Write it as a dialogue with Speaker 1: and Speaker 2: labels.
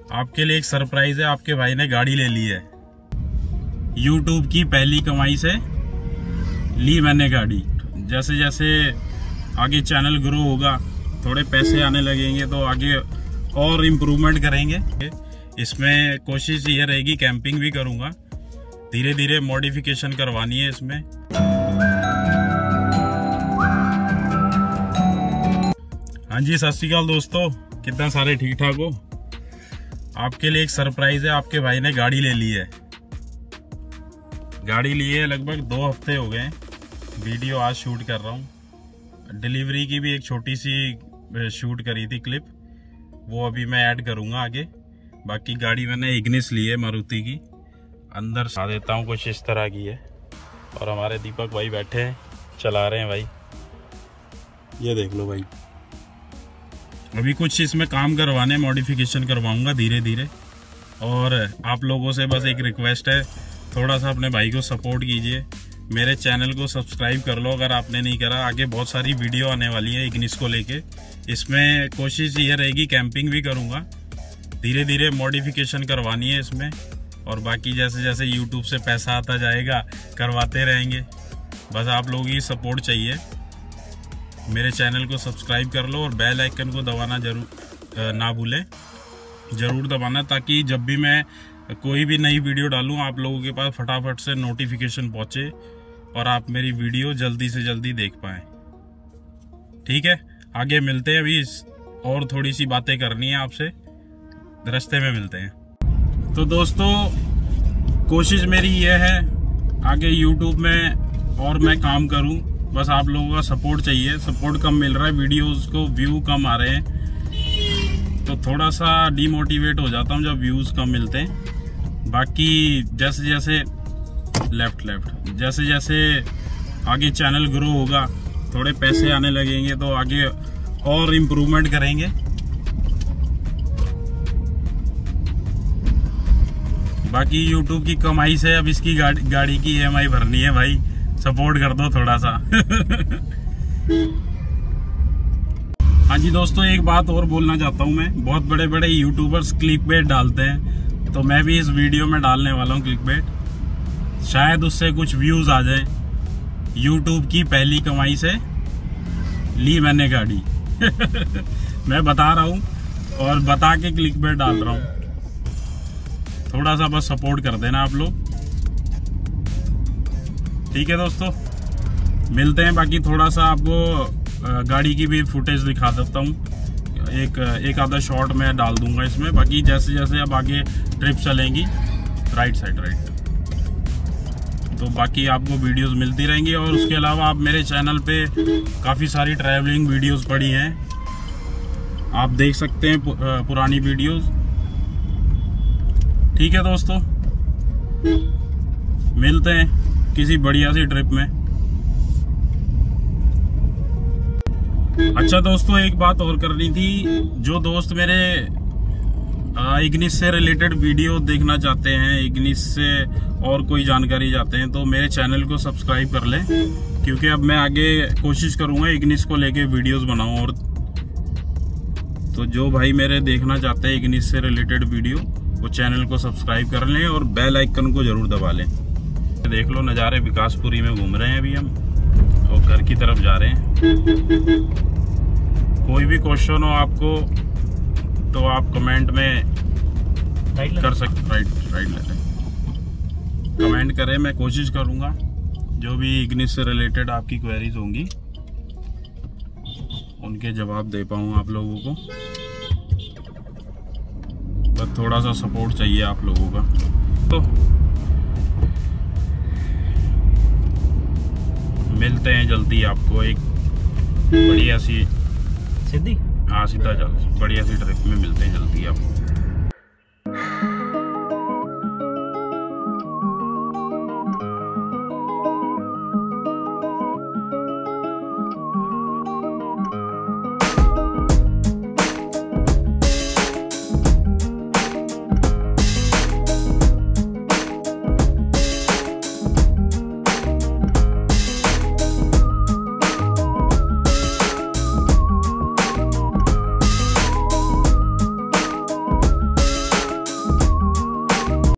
Speaker 1: आपके लिए एक सरप्राइज है। आपके भाई ने गाड़ी ले ली है। YouTube की पहली कमाई से ली मैंने गाड़ी। जैसे जैसे आगे चैनल ग्रो होगा, थोड़े पैसे आने लगेंगे तो आगे और इम्प्रूवमेंट करेंगे। इसमें कोशिश ये रहेगी, कैंपिंग भी करूंगा, धीरे धीरे मॉडिफिकेशन करवानी है इसमें। हाँ जी, सत श्री अकाल दोस्तों, कितना सारे ठीक ठाक हो। आपके लिए एक सरप्राइज है। आपके भाई ने गाड़ी ले ली है। गाड़ी ली है, लगभग 2 हफ्ते हो गए। वीडियो आज शूट कर रहा हूँ। डिलीवरी की भी एक छोटी सी शूट करी थी क्लिप, वो अभी मैं ऐड करूँगा आगे। बाकी गाड़ी मैंने इग्निस ली है मारुति की। अंदर सा देता हूँ, कुछ इस तरह की है। और हमारे दीपक भाई बैठे हैं, चला रहे हैं भाई। ये देख लो भाई, अभी कुछ इसमें काम करवाने, मॉडिफिकेशन करवाऊंगा धीरे धीरे। और आप लोगों से बस एक रिक्वेस्ट है, थोड़ा सा अपने भाई को सपोर्ट कीजिए। मेरे चैनल को सब्सक्राइब कर लो अगर आपने नहीं करा। आगे बहुत सारी वीडियो आने वाली है इग्निस को लेके। इसमें कोशिश ये रहेगी, कैंपिंग भी करूँगा, धीरे धीरे मॉडिफिकेशन करवानी है इसमें। और बाकी जैसे जैसे यूट्यूब से पैसा आता जाएगा करवाते रहेंगे। बस आप लोगों की सपोर्ट चाहिए। मेरे चैनल को सब्सक्राइब कर लो और बेल आइकन को दबाना जरूर ना भूलें, ज़रूर दबाना, ताकि जब भी मैं कोई भी नई वीडियो डालूं आप लोगों के पास फटाफट से नोटिफिकेशन पहुंचे और आप मेरी वीडियो जल्दी से जल्दी देख पाएँ। ठीक है, आगे मिलते हैं। अभी और थोड़ी सी बातें करनी है आपसे, रास्ते में मिलते हैं। तो दोस्तों, कोशिश मेरी ये है आगे YouTube में और मैं काम करूं। बस आप लोगों का सपोर्ट चाहिए। सपोर्ट कम मिल रहा है, वीडियोस को व्यू कम आ रहे हैं, तो थोड़ा सा डीमोटिवेट हो जाता हूं जब व्यूज कम मिलते हैं। बाकी जैसे जैसे जैसे जैसे आगे चैनल ग्रो होगा, थोड़े पैसे आने लगेंगे तो आगे और इम्प्रूवमेंट करेंगे। बाकी YouTube की कमाई से अब इसकी गाड़ी की EMI भरनी है भाई, सपोर्ट कर दो थोड़ा सा। हाँ जी दोस्तों, एक बात और बोलना चाहता हूँ मैं। बहुत बड़े बड़े यूट्यूबर्स क्लिकबेट डालते हैं, तो मैं भी इस वीडियो में डालने वाला हूँ क्लिकबेट। शायद उससे कुछ व्यूज आ जाए। YouTube की पहली कमाई से ली मैंने गाड़ी। मैं बता रहा हूँ और बता के क्लिकबेट डाल रहा हूँ। थोड़ा सा बस सपोर्ट कर देना आप लोग। ठीक है दोस्तों, मिलते हैं। बाकी थोड़ा सा आपको गाड़ी की भी फुटेज दिखा देता हूँ। एक आधा शॉट मैं डाल दूंगा इसमें। बाकी जैसे जैसे अब आगे ट्रिप चलेंगी, राइट साइड तो बाकी आपको वीडियोस मिलती रहेंगी। और उसके अलावा आप मेरे चैनल पे काफ़ी सारी ट्रैवलिंग वीडियोस पड़ी हैं, आप देख सकते हैं पुरानी वीडियोस। ठीक है दोस्तों, मिलते हैं किसी बढ़िया सी ट्रिप में। अच्छा दोस्तों, एक बात और करनी थी। जो दोस्त मेरे इग्निस से रिलेटेड वीडियो देखना चाहते हैं, इग्निस से और कोई जानकारी चाहते हैं, तो मेरे चैनल को सब्सक्राइब कर लें, क्योंकि अब मैं आगे कोशिश करूंगा इग्निस को लेके वीडियोस बनाऊं। और तो जो भाई मेरे देखना चाहते हैं इग्निस से रिलेटेड वीडियो, वो चैनल को सब्सक्राइब कर लें और बेल आइकन को जरूर दबा लें। देख लो नज़ारे, विकासपुरी में घूम रहे हैं अभी हम और घर की तरफ जा रहे हैं। कोई भी क्वेश्चन हो आपको तो आप कमेंट में कर सकते। राइट लेते हैं, कमेंट करें, मैं कोशिश करूंगा जो भी इग्निस से रिलेटेड आपकी क्वेरीज होंगी उनके जवाब दे पाऊँ आप लोगों को। बस थोड़ा सा सपोर्ट चाहिए आप लोगों का। तो मिलते हैं जल्दी आपको एक बढ़िया सी सीधा चल बढ़िया सी ट्रिप में मिलते हैं जल्दी।